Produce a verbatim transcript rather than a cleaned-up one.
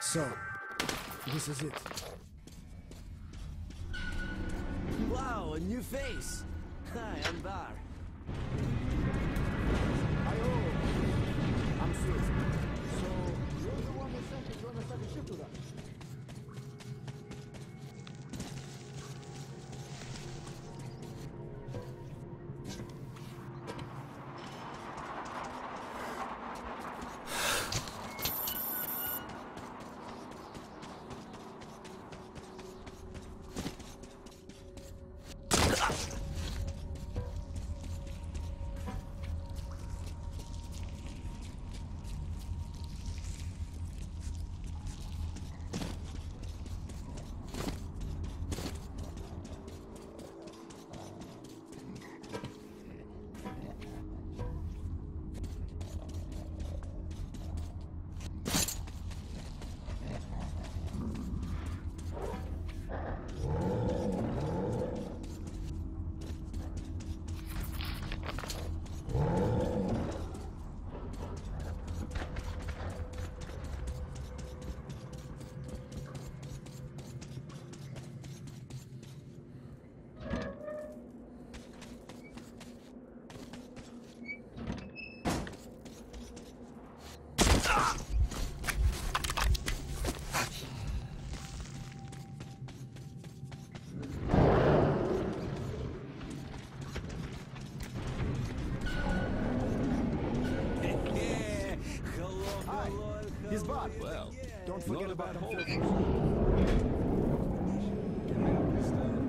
So, this is it. Wow, a new face! Hi, I'm Bar. Hi-oh! I'm Sid. So, you're the one that sent to join the second shift with us? He's bought. Well, Don't forget not about about him. home.